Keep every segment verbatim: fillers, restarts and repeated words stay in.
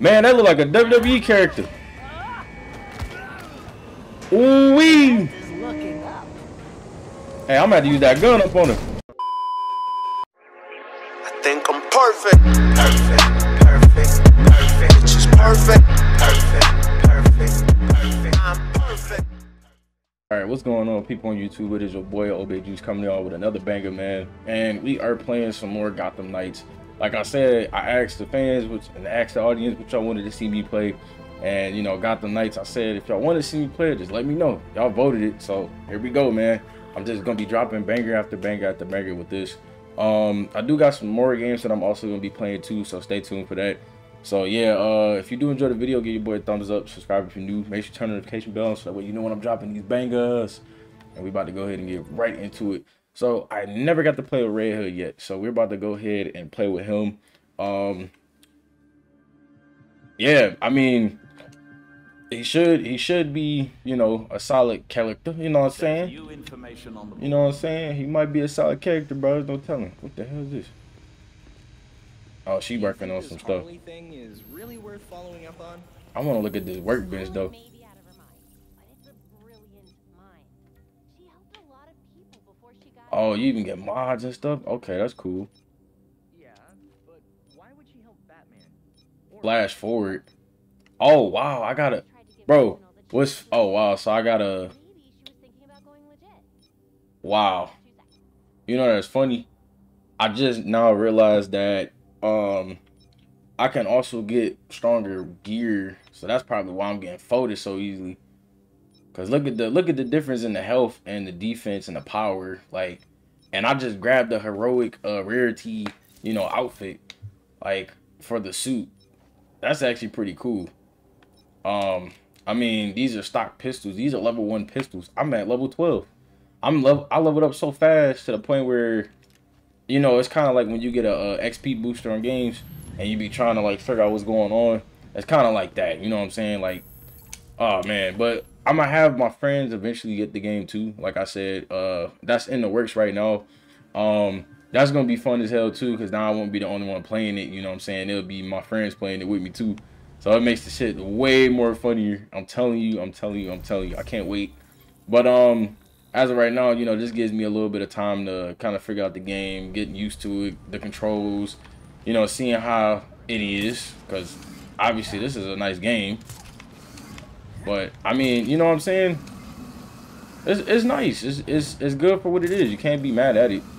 Man, that look like a W W E character. Ooh wee. Hey, I'm gonna have to use that gun up on him. I think I'm perfect. Perfect, perfect, perfect. It's just perfect. Perfect, perfect, perfect. I'm perfect. Alright, what's going on, people on YouTube? It is your boy Obey Juice coming on with another banger, man. And we are playing some more Gotham Knights. Like I said, I asked the fans which and asked the audience what y'all wanted to see me play. And you know, Gotham Knights, I said if y'all want to see me play it, just let me know. Y'all voted it, so here we go, man. I'm just gonna be dropping banger after banger after banger with this. Um, I do got some more games that I'm also gonna be playing too, so stay tuned for that. So yeah, uh, if you do enjoy the video, give your boy a thumbs up, subscribe if you're new, make sure you turn the notification bell on so that way you know when I'm dropping these bangers. And we about to go ahead and get right into it. So I never got to play with Red Hood yet, so we're about to go ahead and play with him. Um, yeah, I mean, he should he should be, you know, a solid character. You know what I'm saying? You know what I'm saying? He might be a solid character, bro. Don't tell him. What the hell is this? Oh, she working on some stuff. Thing is really worth following up on? I want to look at this workbench though. Oh, you even get mods and stuff? Okay, that's cool. Yeah, but why would she help Batman? Flash forward. Oh wow, I gotta, bro. What's? Oh wow, so I gotta. Wow. You know that's funny. I just now realized that um, I can also get stronger gear, so that's probably why I'm getting folded so easily. Cause look at the look at the difference in the health and the defense and the power, like, and I just grabbed the heroic uh, rarity, you know, outfit, like for the suit. That's actually pretty cool. Um, I mean, these are stock pistols. These are level one pistols. I'm at level twelve. I'm level. I leveled up so fast to the point where, you know, it's kind of like when you get a, a X P booster on games and you be trying to like figure out what's going on. It's kind of like that. You know what I'm saying? Like, oh man, but I'm gonna have my friends eventually get the game too. Like I said, uh, that's in the works right now. Um, that's gonna be fun as hell too, because now I won't be the only one playing it. You know what I'm saying? It'll be my friends playing it with me too. So it makes the shit way more funnier. I'm telling you, I'm telling you, I'm telling you. I can't wait. But um, as of right now, you know, this gives me a little bit of time to kind of figure out the game, getting used to it, the controls, you know, seeing how it is, because obviously this is a nice game. But I mean, you know what I'm saying? It's it's nice. It's it's it's good for what it is. You can't be mad at it.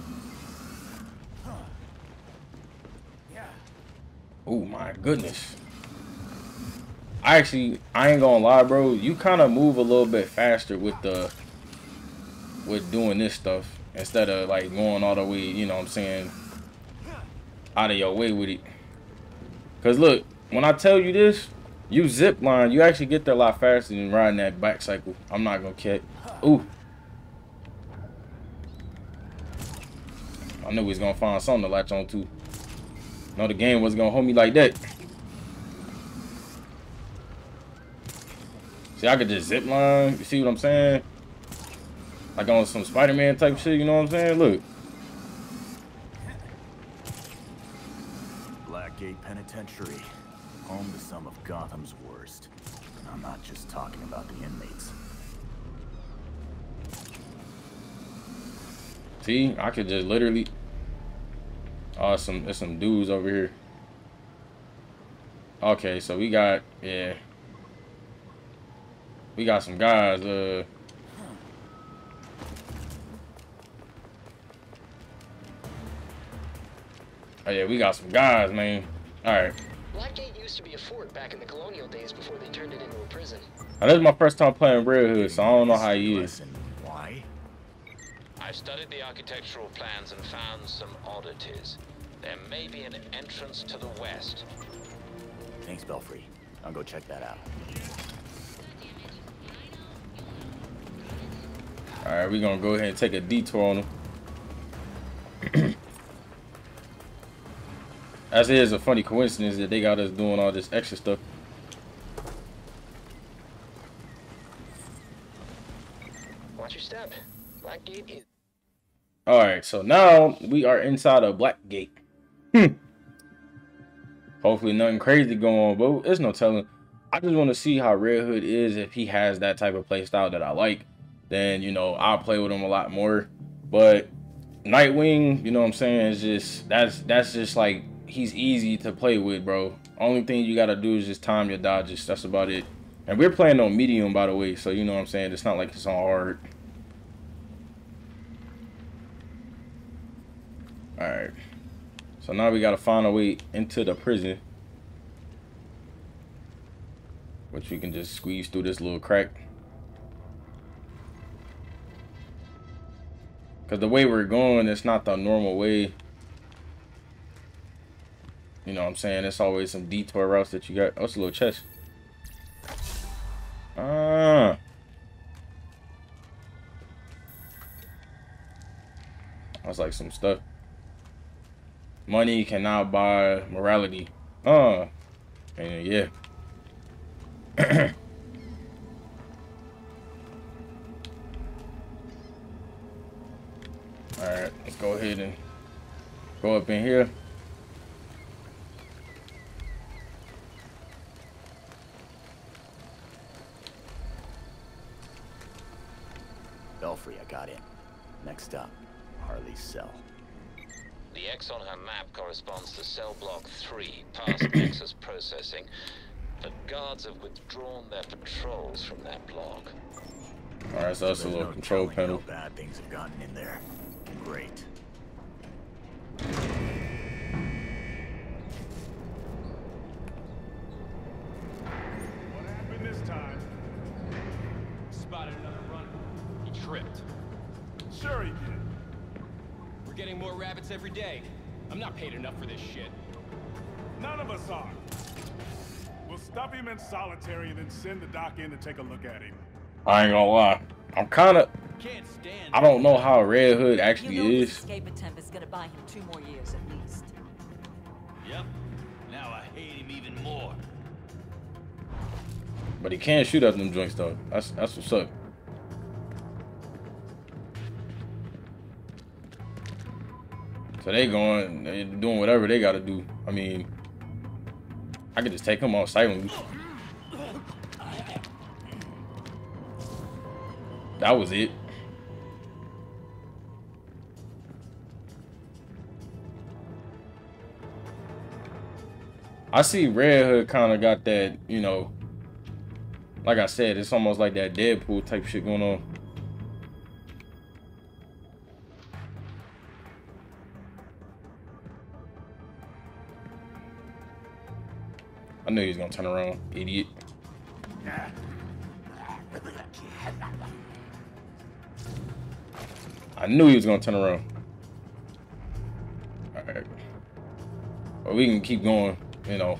Oh my goodness. I actually I ain't gonna lie, bro. You kind of move a little bit faster with the with doing this stuff instead of like going all the way, you know what I'm saying, out of your way with it. Cause look, when I tell you this, you zip line, you actually get there a lot faster than riding that back cycle. I'm not gonna catch. Ooh. I knew he was gonna find something to latch on to. No, the game wasn't gonna hold me like that. See, I could just zip line. You see what I'm saying? Like on some Spider-Man type shit, you know what I'm saying? Look. Blackgate Penitentiary. Home to some of Gotham's worst. And I'm not just talking about the inmates. See, I could just literally. Oh, some there's some dudes over here. Okay, so we got yeah. We got some guys. Uh. Oh yeah, we got some guys, man. All right. Blackgate used to be a fort back in the colonial days before they turned it into a prison. Now, this is my first time playing Red Hood, so I don't know how he is. Why? I've studied the architectural plans and found some oddities. There may be an entrance to the west. Thanks, Belfry. I'll go check that out. All right, we're gonna go ahead and take a detour on him. As it is a funny coincidence that they got us doing all this extra stuff. Watch your step. Blackgate is. All right, so now we are inside of Blackgate. Hmm. Hopefully nothing crazy going on, but it's no telling. I just want to see how Red Hood is. If he has that type of play style that I like, then, you know, I'll play with him a lot more. But Nightwing, you know what I'm saying, is just, that's that's just like, he's easy to play with, bro. Only thing you got to do is just time your dodges. That's about it. And we're playing on medium, by the way, so you know what I'm saying. It's not like it's on hard. All right. So now we got to find a way into the prison, which we can just squeeze through this little crack. Because the way we're going, it's not the normal way. You know what I'm saying? It's always some detour routes that you got. Oh, it's a little chest. Ah. That's like some stuff. Money cannot buy morality. Uh. And yeah. Alright, let's go ahead and go up in here. Belfry, I got in. Next up, Harley's cell. The X on her map corresponds to cell block three, past Nexus processing. But guards have withdrawn their patrols from that block. Alright, so that's a little control panel. Bad things have gotten in there. Great. What happened this time? Spotted another runner. He tripped. Sure he did. We're getting more rabbits every day. I'm not paid enough for this shit. None of us are. We'll stuff him in solitary and then send the doc in to take a look at him. I ain't gonna lie. I'm kind of... Can't stand I don't know how Red Hood actually you know is. This escape attempt is gonna buy him two more years at least. Yep. Now I hate him even more. But he can't shoot up them joints though. That's that's what's up. So they going, they doing whatever they gotta do. I mean, I could just take him on silently. That was it. I see Red Hood kind of got that, you know, like I said, it's almost like that Deadpool type shit going on. I knew he was gonna turn around, idiot. I knew he was gonna turn around. Alright. But we can keep going, you know.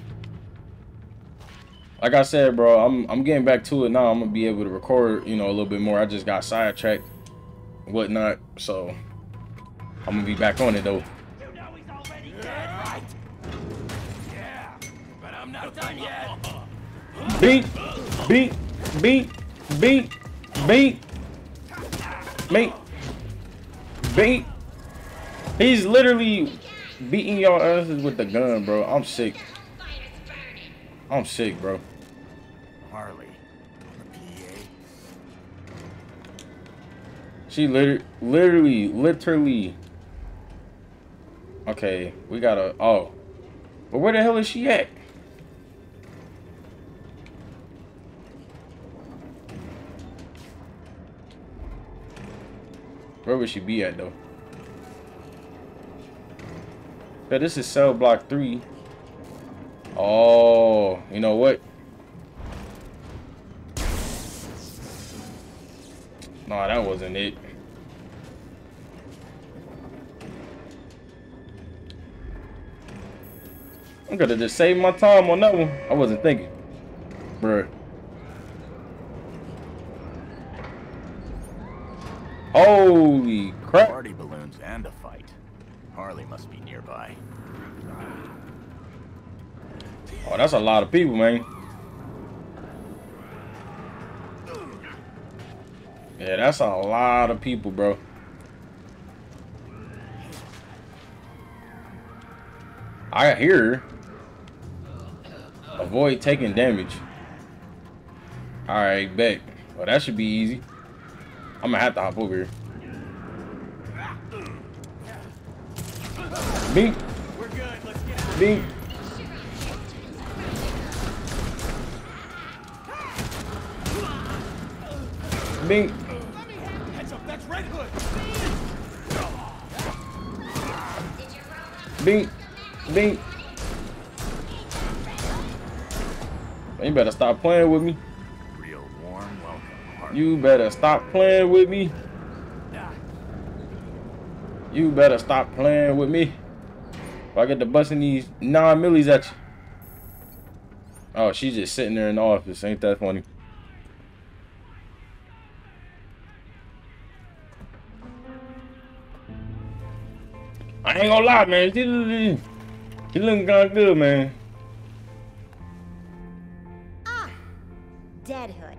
Like I said, bro, I'm I'm getting back to it now. I'm gonna be able to record, you know, a little bit more. I just got sidetracked, whatnot. So I'm gonna be back on it though. You know he's already dead, right? Yeah, but I'm not done yet. Beat, beat, beat, beat, beat, beat, beat. He's literally beating y'all asses with the gun, bro. I'm sick. I'm sick, bro. Harley, the P A. She literally, literally, literally. Okay, we gotta. Oh, but where the hell is she at? Where would she be at though? Yeah, this is cell block three. Oh, you know what? Nah, that wasn't it. I'm gonna just save my time on that one. I wasn't thinking, bruh. Holy crap. Party balloons and a fight. Harley must be nearby. Oh, that's a lot of people, man. Yeah, that's a lot of people, bro. I hear her. Avoid taking damage. Alright, bet. Well, that should be easy. I'm gonna have to hop over here. Beat. We're good. Let's get out. Beat. Beat. Heads up, that's Red Hood. Beat. Beat. You better stop playing with me. Real warm welcome, Harley. You better stop playing with me. You better stop playing with me. If I get to busting these nine millies at you. Oh, she's just sitting there in the office. Ain't that funny? I ain't gonna lie, man. She, she looking kind of good, man. Ah, Dead Hood.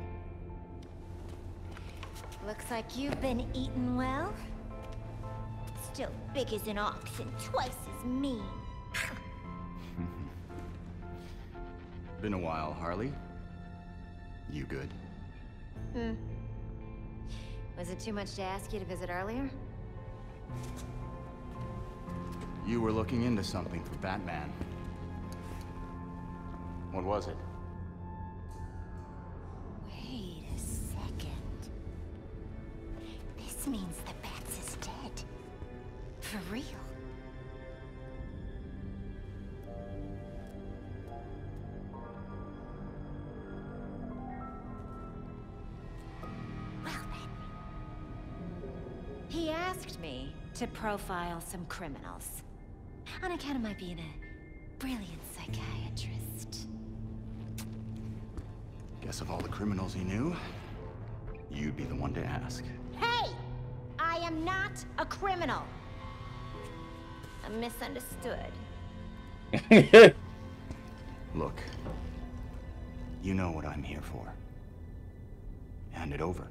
Looks like you've been eating well. Still big as an ox and twice as mean. Been a while, Harley. You good? Hmm. Was it too much to ask you to visit earlier? You were looking into something for Batman. What was it? Wait a second. This means the Bats is dead. For real. Well then. He asked me to profile some criminals. On account of my being a brilliant psychiatrist. Guess of all the criminals he knew, you'd be the one to ask. Hey! I am not a criminal. I'm misunderstood. Look, you know what I'm here for. Hand it over.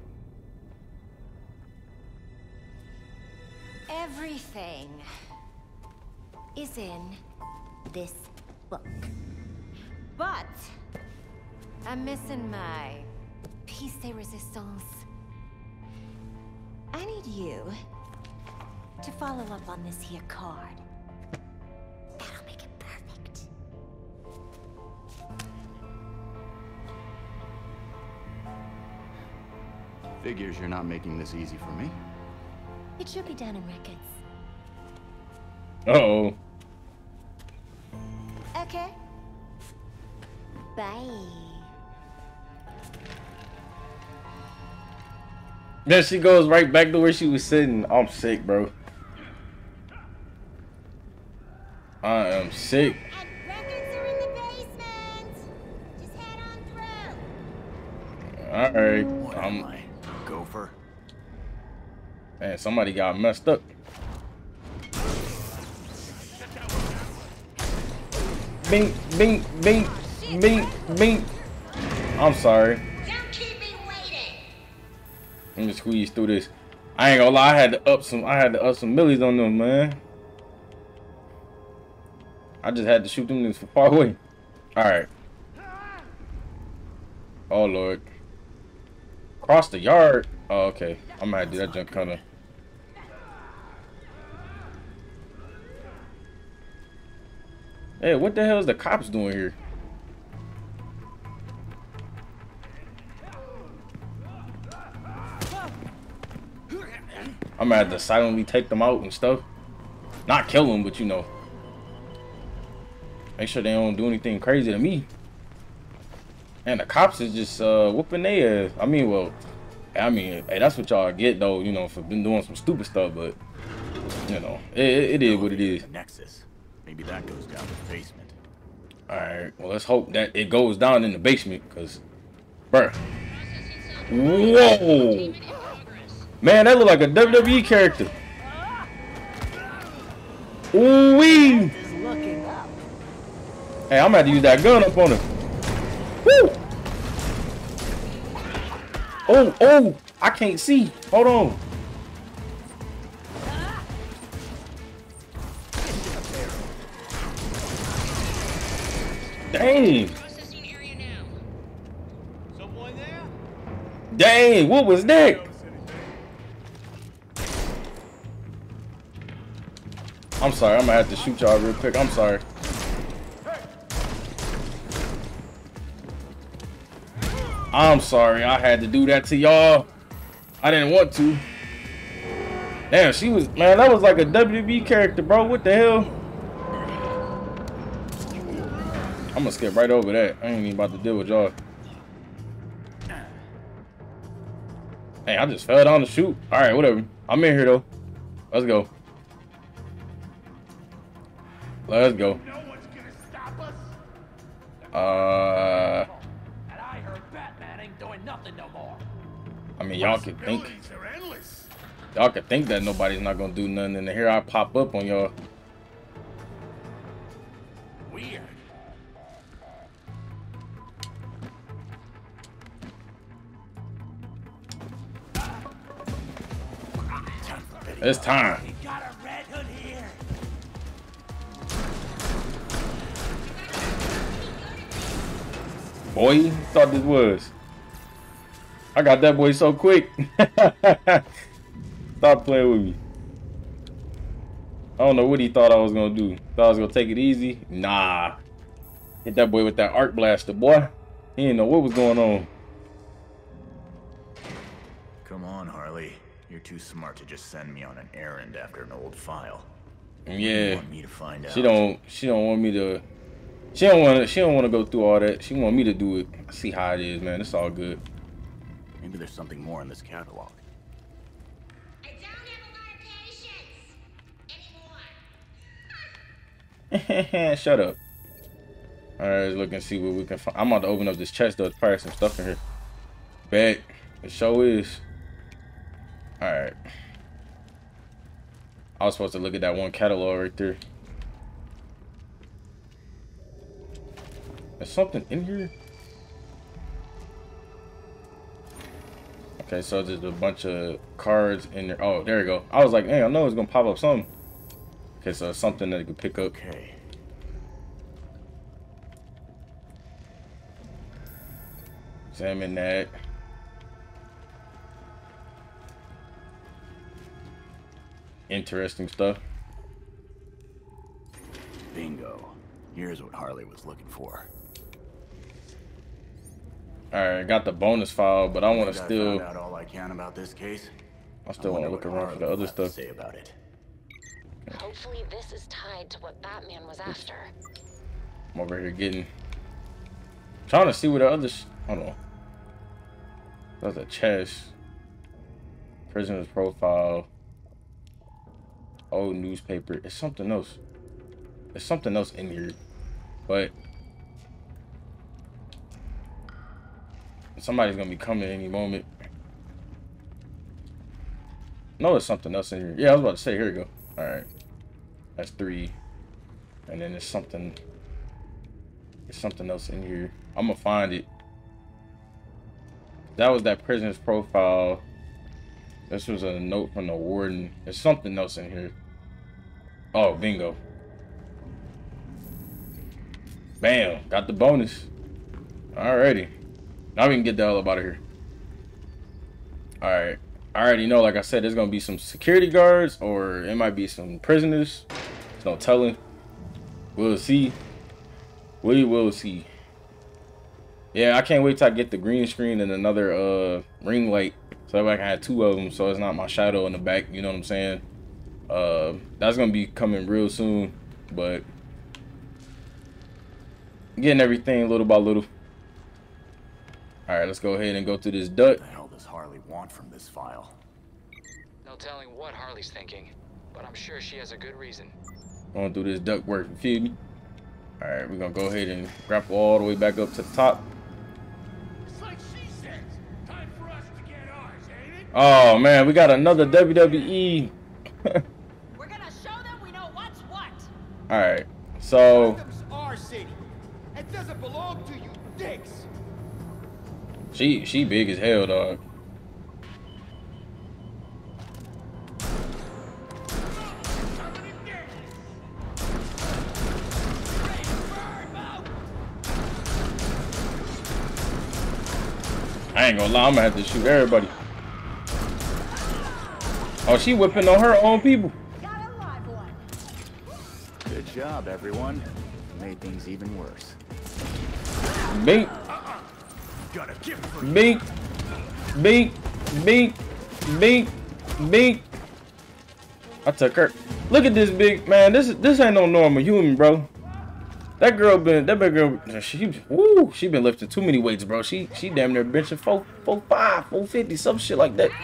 Everything is in this book. But I'm missing my piece de resistance. I need you to follow up on this here card. That'll make it perfect. Figures you're not making this easy for me. It should be down in records. Uh-oh. Okay. Bye. Then she goes right back to where she was sitting. I'm sick, bro. I am sick. And records are in the basement. Just head on through. Alright. What am Um, I? Gopher? man, somebody got messed up. Bing, bing, bing, bing, bing. I'm sorry. Don't keep me waiting. Let me squeeze through this. I ain't gonna lie, I had to up some I had to up some millies on them, man. I just had to shoot them niggas from far away. Alright. Oh Lord. Cross the yard. Oh, okay. I'm gonna have to do that jump kinda. Hey, what the hell is the cops doing here? I'm gonna have to silently take them out and stuff. Not kill them, but you know. Make sure they don't do anything crazy to me. And the cops is just uh, whooping their ass. I mean, well, I mean, hey, that's what y'all get though, you know, for been doing some stupid stuff. But you know, it, it is what it is. The Nexus. Maybe that goes down to the basement. All right, well, let's hope that it goes down in the basement, cause, bruh. Whoa, man, that look like a W W E character. Ooh wee. Hey, I'm gonna have to use that gun up on him. Woo! Oh, oh, I can't see. Hold on. Dang. Dang, what was that? I'm sorry, I'm gonna have to shoot y'all real quick. I'm sorry. I'm sorry, I had to do that to y'all. I didn't want to. Damn, she was, man, that was like a W W E character, bro. What the hell? I'm gonna skip right over that. I ain't even about to deal with y'all. Hey, I just fell down to shoot. All right, whatever. I'm in here though. Let's go. Let's go. No one's gonna stop us. Uh, And I heard Batman ain't doing nothing no more. I mean, y'all could think, Possibilities are endless. y'all could think that nobody's not gonna do nothing, and here I pop up on y'all. Weird. It's time. We got a Red Hood here. Boy, you thought this was. I got that boy so quick. Stop playing with me. I don't know what he thought I was gonna do. Thought I was gonna take it easy. Nah. Hit that boy with that arc blaster, boy. He didn't know what was going on. Come on, Harley. You're too smart to just send me on an errand after an old file. You Yeah. want me to find out? She don't she don't want me to She don't want to she don't want to go through all that. She want me to do it. See how it is, man. It's all good. Maybe there's something more in this catalog. I don't have a lot of patience anymore. Shut up. All right, let's look and see what we can find. I'm about to open up this chest though. There's probably some stuff in here. Bet. The show is. All right. I was supposed to look at that one catalog right there. There's something in here. Okay, so there's a bunch of cards in there. Oh, there you go. I was like, hey, I know it's gonna pop up something. Okay, so it's something that you can pick up. Okay. Examine that. Interesting stuff. Bingo. Here's what Harley was looking for. Alright, got the bonus file, but I want to I still. found out all I can about this case. I still want to look around for the other stuff. Say about it. Hopefully this is tied to what Batman was after. I'm over here getting. Trying to see what the other. Sh Hold on. That's a chest. Prisoner's profile. Old newspaper. It's something else. There's something else in here, but somebody's gonna be coming any moment. No, there's something else in here. Yeah, I was about to say. Here we go. All right, that's three, and then there's something. There's something else in here. I'm gonna find it. That was that prisoner's profile. This was a note from the warden. There's something else in here. Oh, bingo. Bam, got the bonus. Alrighty. Now we can get the hell up out of here. Alright. I already know, like I said, there's gonna be some security guards or it might be some prisoners. There's no telling. We'll see. We will see. Yeah, I can't wait till I get the green screen and another uh ring light. So that way I can have two of them so it's not my shadow in the back, you know what I'm saying? Uh, that's gonna be coming real soon, but getting everything little by little. All right, let's go ahead and go through this duct. What the hell does Harley want from this file? No telling what Harley's thinking, but I'm sure she has a good reason. Going through this duct work, you feel me? All right, we're gonna go ahead and grapple all the way back up to the top. It's like she says. Time for us to get ours, ain't it? Oh man, we got another W W E. We're gonna show them we know what's what. All right, so Gotham's our city. It doesn't belong to you, dicks. she she big as hell, dog. I ain't gonna lie, I'm gonna have to shoot everybody. Oh, she whipping on her own people. Good job, everyone. Made things even worse. Bink. Bink. Bink. Bink. Bink. Bink. I took her. Look at this big man. This this ain't no normal human, bro. That girl been that big girl. She woo. She been lifting too many weights, bro. She she damn near benching four four five, four fifty, some shit like that.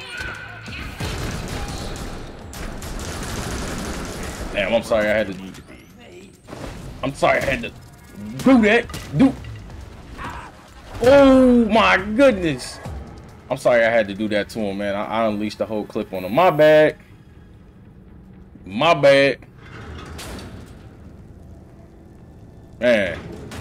Damn, I'm sorry I had to. I'm sorry I had to do that. Do. Oh my goodness. I'm sorry I had to do that to him, man. I, I unleashed the whole clip on him. My bad. My bad. Man.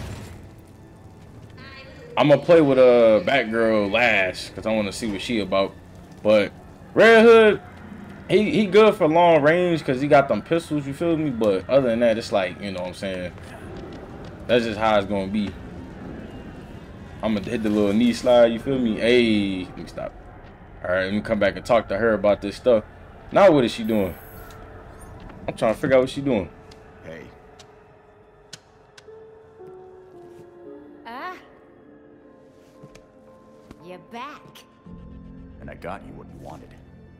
I'm gonna play with a uh, Batgirl last because I want to see what she about. But Red Hood, he he good for long range because he got them pistols, you feel me? But other than that, it's like, you know what I'm saying? That's just how it's gonna be. I'm gonna hit the little knee slide, you feel me? Hey, let me stop. All right, let me come back and talk to her about this stuff. Now what is she doing? I'm trying to figure out what she doing. Hey. Ah. You're back. And I got you what you wanted.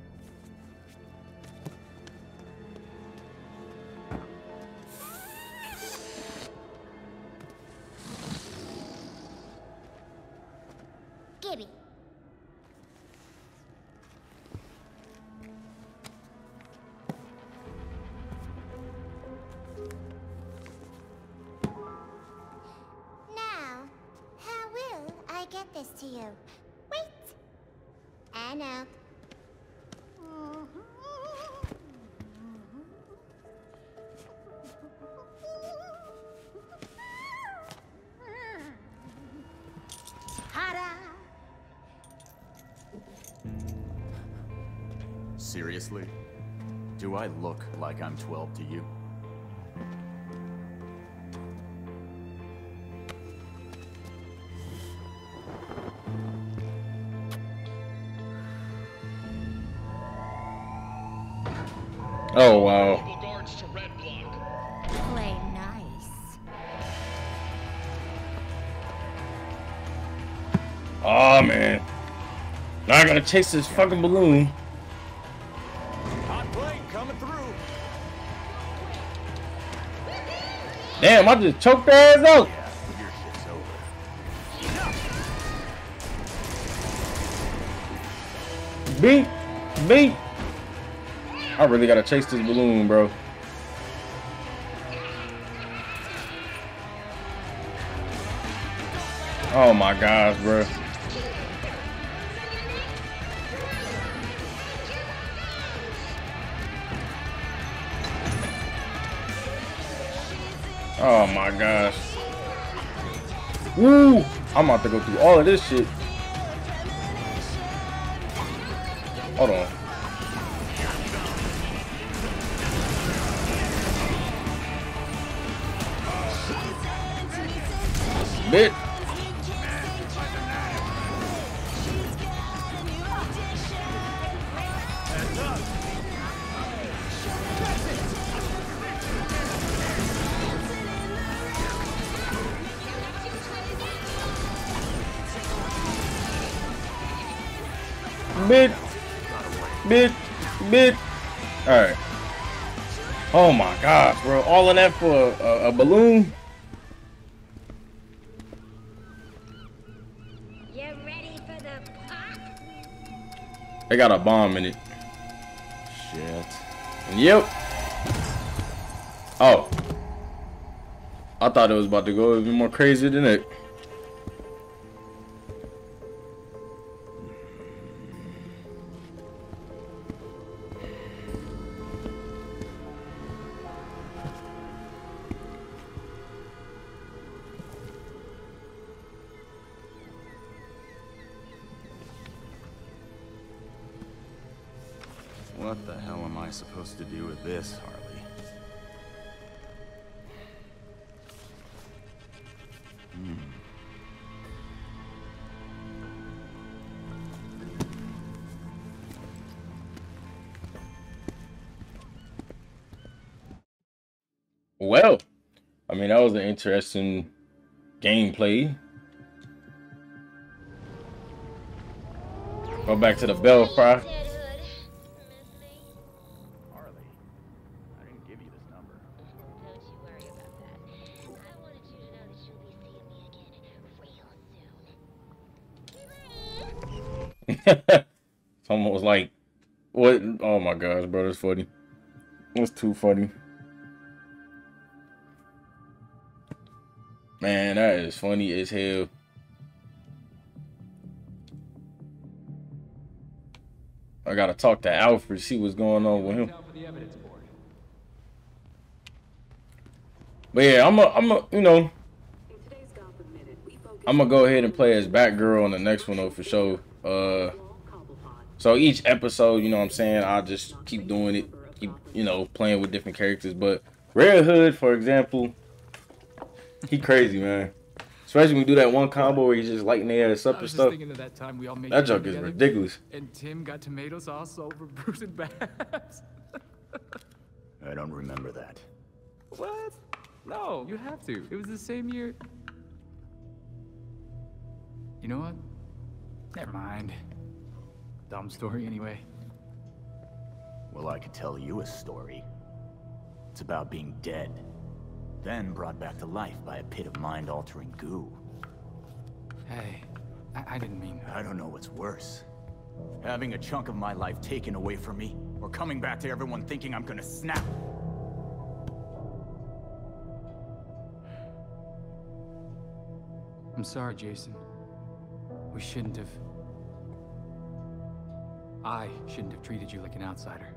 Gibby. Now, how will I get this to you? Wait. I know. Seriously? Do I look like I'm twelve to you? Oh wow. Play nice. Oh man. Now I gotta chase this fucking balloon. Hot plane coming through. Damn, I just choked her ass out. Yeah, your shit's over. Beat, beat. I really gotta chase this balloon, bro. Oh my gosh, bro. Oh my gosh. Woo! I'm about to go through all of this shit. Hold on. Bit. Bit. Bit. Bit. Alright. Oh my gosh, bro. All of that for a, a, a balloon? You ready for the pop? They got a bomb in it. Shit. Yep. Oh. I thought it was about to go even more crazy than it. What the hell am I supposed to do with this, Harley? Hmm. Well, I mean, that was an interesting gameplay. Go back to the Belfry. Harley, I didn't give you this number. Don't you worry about that. I wanted you to know that you'll be seeing me again real soon. It's almost like, what? Oh my gosh, bro, that's funny. That's too funny. Man, that is funny as hell. I gotta talk to Alfred, see what's going on with him. But yeah, I'm a, I'm a, you know, I'm gonna go ahead and play as Batgirl on the next one though for sure. Uh, so each episode, you know what I'm saying, I'll just keep doing it, keep, you know, playing with different characters. But Red Hood, for example, he crazy, man. Especially when we do that one combo where he's just lighting their ass up and stuff. That, time we all made that joke is ridiculous. And Tim got tomato sauce over Bruce and Babs. I don't remember that. What? No, you have to. It was the same year. You know what? Never mind. Dumb story anyway. Well, I could tell you a story. It's about being dead, then brought back to life by a pit of mind-altering goo. Hey, I, I didn't mean... I don't know what's worse. Having a chunk of my life taken away from me, or coming back to everyone thinking I'm gonna snap. I'm sorry, Jason. We shouldn't have... I shouldn't have treated you like an outsider.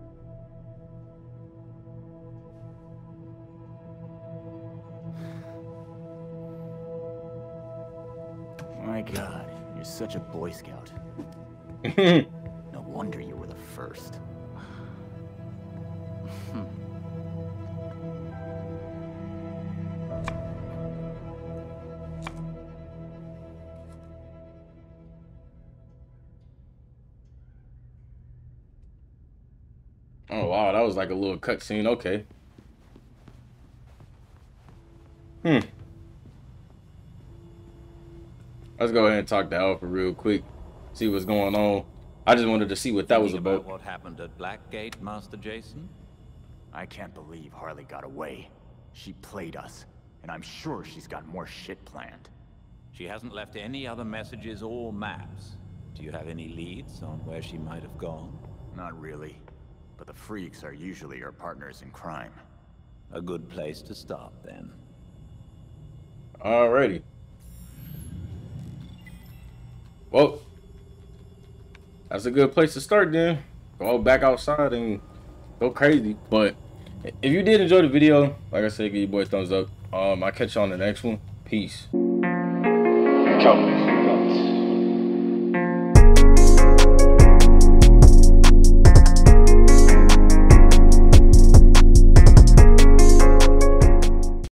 My God, you're such a Boy Scout. No wonder you were the first. Oh wow, that was like a little cutscene. Okay. Hmm. Let's go ahead and talk to Alpha real quick. See what's going on. I just wanted to see what that was about. about what happened at Blackgate, Master Jason? I can't believe Harley got away. She played us, and I'm sure she's got more shit planned. She hasn't left any other messages or maps. Do you have any leads on where she might have gone? Not really. But the freaks are usually our partners in crime. A good place to start, then. Alrighty. Well, that's a good place to start then. Go back outside and go crazy. But if you did enjoy the video, like I said, give your boy a thumbs up. Um, I'll catch you on the next one. Peace. Ciao.